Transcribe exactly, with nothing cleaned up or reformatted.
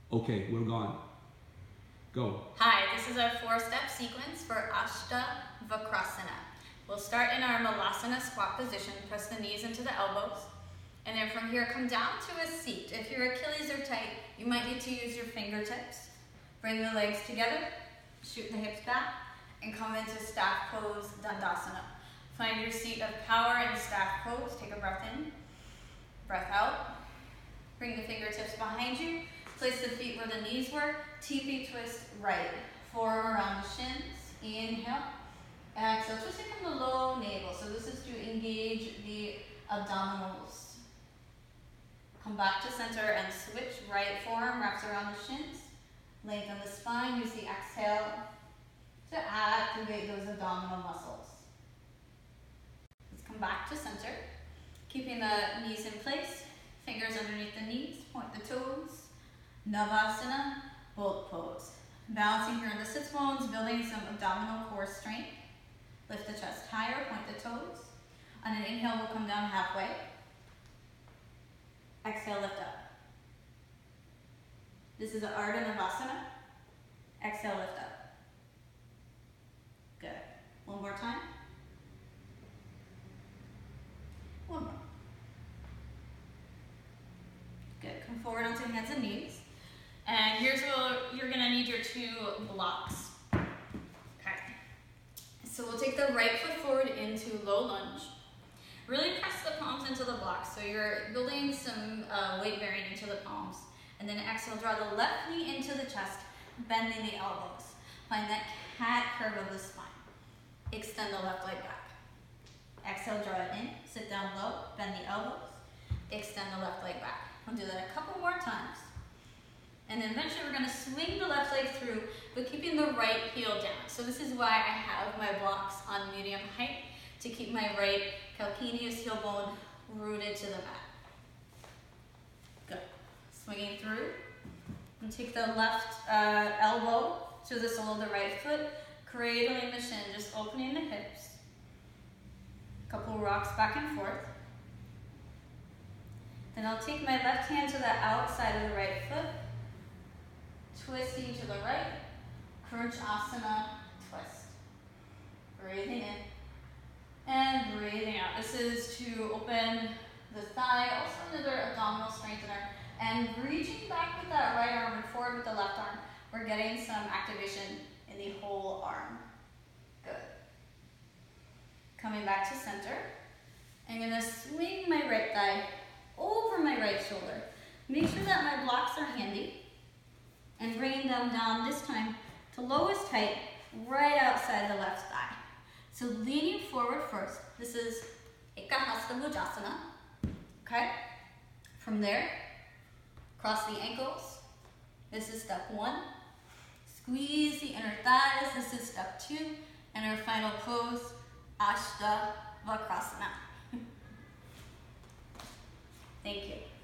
Okay, we're gone. Go. Hi, this is our four-step sequence for Ashtha Vakrasana. We'll start in our Malasana squat position, press the knees into the elbows, and then from here come down to a seat. If your Achilles are tight, you might need to use your fingertips. Bring the legs together, shoot the hips back, and come into staff pose, Dandasana. Find your seat of power in staff pose. Take a breath in, breath out. Bring the fingertips behind you. Place the feet where the knees were. Teepee twist right. Forearm around the shins. Inhale. Exhale. Twisting from the low navel. So this is to engage the abdominals. Come back to center and switch. Right forearm wraps around the shins. Lengthen the spine. Use the exhale to activate those abdominal muscles. Let's come back to center. Keeping the knees in place. Fingers underneath the knees. Point the toes. Navasana, boat pose. Balancing here in the sits bones, building some abdominal core strength. Lift the chest higher, point the toes. On an inhale, we'll come down halfway. Exhale, lift up. This is Ardha Navasana. Exhale, lift up. Good. One more time. One more. Good. Come forward onto hands and knees. And here's where you're gonna need your two blocks. Okay. So we'll take the right foot forward into low lunge. Really press the palms into the blocks. So you're building some uh, weight bearing into the palms. And then exhale, draw the left knee into the chest, bending the elbows. Find that cat curve of the spine. Extend the left leg back. Exhale, draw it in, sit down low, bend the elbows, extend the left leg back. We'll do that a couple more times. And then eventually we're gonna swing the left leg through, but keeping the right heel down. So this is why I have my blocks on medium height, to keep my right calcaneus heel bone rooted to the mat. Good. Swinging through. And take the left uh, elbow to the sole of the right foot, cradling the shin, just opening the hips. Couple rocks back and forth. Then I'll take my left hand to the outside of the right foot, twisting to the right, Krichasana twist. Breathing in and breathing out. This is to open the thigh, also another abdominal strengthener, and reaching back with that right arm and forward with the left arm. We're getting some activation in the whole arm. Good. Coming back to center. I'm gonna swing my right thigh over my right shoulder. Make sure that my blocks are handy. And bringing them down this time to lowest height, right outside the left thigh. So leaning forward first. This is Ekahasta Bhujasana. Okay? From there, cross the ankles. This is step one. Squeeze the inner thighs. This is step two. And our final pose, Ashtha Vakrasana. Thank you.